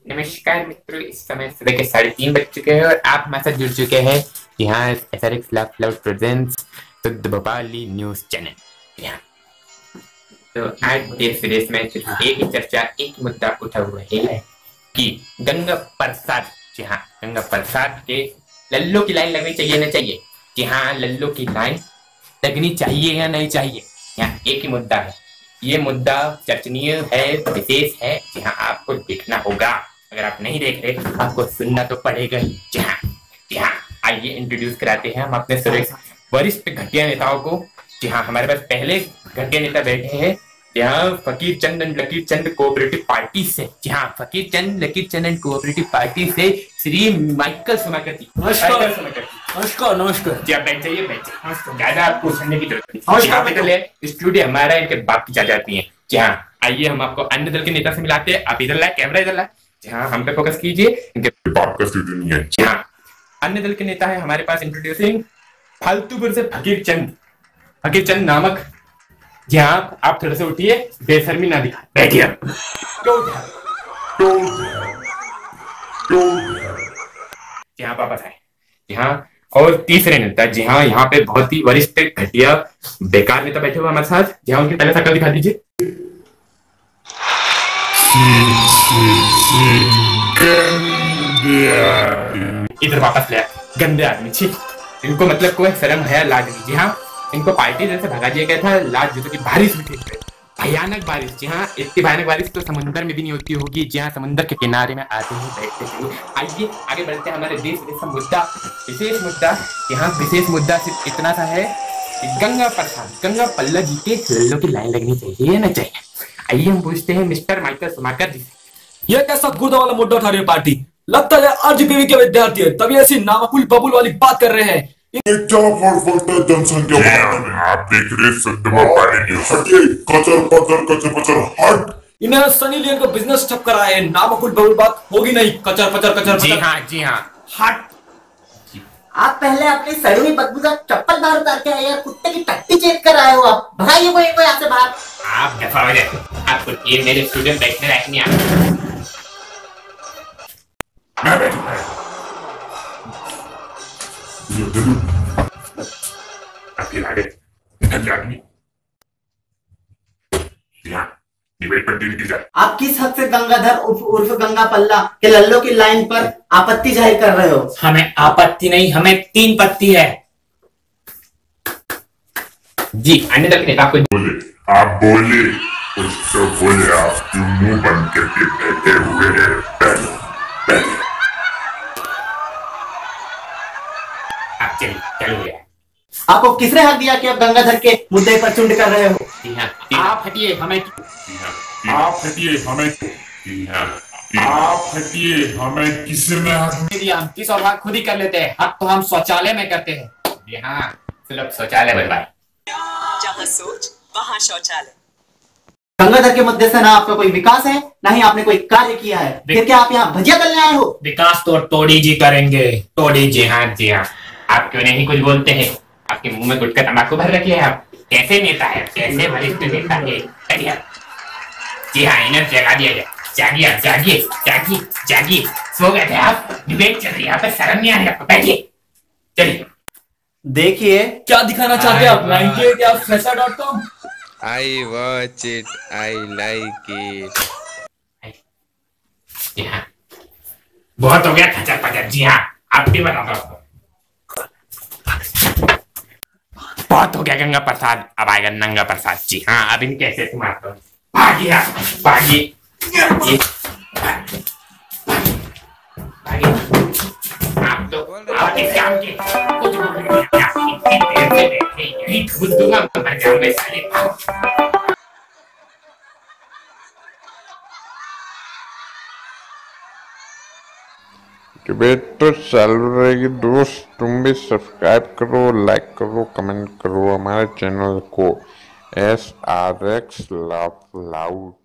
नमस्कार मित्रों, इस समय सुबह के 3:30 बज चुके हैं और आप हमारे साथ जुड़ चुके हैं यहाँ SRX Love प्रेजेंट्स शुद्ध भोपाली न्यूज चैनल। यहाँ तो आज देश विदेश में सिर्फ एक ही चर्चा, एक मुद्दा उठा हुआ है कि गंगा प्रसाद, जी हाँ, गंगा प्रसाद के लल्लो की लाइन लगनी चाहिए ना चाहिए। जी हाँ, लल्लो की लाइन लगनी चाहिए या नहीं चाहिए, यहाँ एक ही मुद्दा है। ये मुद्दा चर्चनीय है, विशेष है। जी हाँ, आपको देखना होगा, अगर आप नहीं देख रहे आपको सुनना तो पड़ेगा ही। जी हाँ, आइए इंट्रोड्यूस कराते हैं हम अपने वरिष्ठ घटिया नेताओं को। जी हाँ, हमारे पास पहले घटिया नेता बैठे हैं यहाँ फकीर चंद एंड लकीर चंद कोऑपरेटिव पार्टी से। जी हाँ, फकीर चंद लकीर चंद एंड कोऑपरेटिव पार्टी से श्री माइकल सुमाकर जी। नमस्कार। नमस्कार जी, आप बैठ जाइए, ज्यादा आपको सुनने की जरूरत नहीं। स्टूडियो हमारा, इनके बात की जा जाती है। जी हाँ, आइए हम आपको अन्य दल के नेता से मिलाते हैं। आप इधर लाए, कैमरा इधर लाए। जी हाँ, हम पे फोकस कीजिए, इनके बात का स्टूडियो नहीं है। जी हाँ, अन्य दल के नेता है हमारे पास, इंट्रोड्यूसिंग फालतूपुर से फकीर चंद नामक। जी हाँ, आप थोड़े से उठिए, बेशर्मी ना दिखा, बैठिए। जी हाँ, वापस आए। जी हाँ, और तीसरे नेता, जी हाँ, यहाँ पे बहुत ही वरिष्ठ घटिया बेकार नेता बैठे हुए हमारे साथ। जी हाँ, उनकी पहले शक्ल दिखा दीजिए। इधर वापस ले, गंदे आदमी, छी। इनको मतलब कोई शर्म है, लाज नहीं। जी हाँ, इनको पार्टी जैसे भगा दिया गया था, लाज जूतों की बारिश हुई थी, भयानक बारिश। जी हाँ, इतनी भयानक बारिश तो समुद्र में भी नहीं होती होगी। जी हाँ, समुद्र के किनारे में आते ही बैठते थे। आइए आगे बढ़ते हैं हमारे देश विदेश का मुद्दा, विशेष मुद्दा। यहाँ विशेष मुद्दा सिर्फ इतना सा है कि गंगा पल्ला जी के लल्लो की लाइन लगनी चाहिए या ना चाहिए। आइए हम पूछते हैं मिस्टर माइकल सुमाकर जी से। यह कैसा गुर्दा वाला मुद्दा उठा रही है पार्टी? लगता है आरजीपीवी के विद्यार्थी है, तभी ऐसी नामकुल बबुल वाली बात कर रहे हैं। जनसंख्या आप देख रहे हट। इन्हें सनी लियोन का बिजनेस ठप करा है, नामकुल बबुल बात होगी नहीं। कचर पचर। जी हाँ, हट। आप पहले अपनी सड़ी हुई बदबूदार चप्पल बाहर उतार के आए यार, कुत्ते की टट्टी चेक कर आए हो आप। भगाइए को इनको यहाँ से बाहर। आप दफा हो जाए, आपको ये मेरे स्टूडेंट बैठने लायक नहीं आता। आप किस हद से गंगाधर उर्फ गंगा पल्ला के लल्लो की लाइन पर आपत्ति जाहिर कर रहे हो? हमें आपत्ति नहीं, हमें 3 पत्ती है। जी, अन्य दल के नेता को बोले, आप बोले, उससे बोले, आप मुंह बंद करके बैठे हुए हैं। पहले आप चलिए। आपको किसने हक दिया कि आप गंगाधर के मुद्दे पर चुंड कर रहे हो? जी हाँ, आप हटिए, हमें किसने हक दिया? हम किस और हक खुद ही कर लेते हैं। हक तो हम शौचालय में करते हैं। जी हाँ, सिर्फ शौचालय बनवाए, जहाँ सोच वहाँ शौचालय। गंगाधर के मुद्दे से ना आपका कोई विकास है, ना ही आपने कोई कार्य किया है। फिर क्या आप यहाँ भजिया तलने आए हो? विकास तो टोडी जी करेंगे। टोडी जी, हाँ जी हाँ। आप क्यों नहीं कुछ बोलते हैं? आपके मुंह में गुटखा तंबाकू भर रखी है। आप कैसे नेता है, कैसे वरिष्ठ नेता है? जी हाँ, इन्हें जगा दिया जाए। जागिए, सो गए थे आप? डिबेट चल रही है यहाँ पे, शर्म नहीं आ रही आपको? बैठिए, चलिए। देखिए क्या दिखाना चाहते हैं आप? 98 I watch it, I like it. जी हाँ, बहुत हो गया खचर पचर। जी हाँ, आप भी बता दो। बहुत हो गया गंगा प्रसाद, अब आएगा नंगा प्रसाद। जी हाँ, अब इनके ऐसे मारता हूँ। भागिए। आप तो आप इस काम के कुछ इतनी देर से बैठे यही ठूस दूंगा, मर जाऊंगा साले। डिबेट तो चल रही दोस्त, तुम भी सब्सक्राइब करो, लाइक करो, कमेंट करो हमारे चैनल को SRX लव लाउड।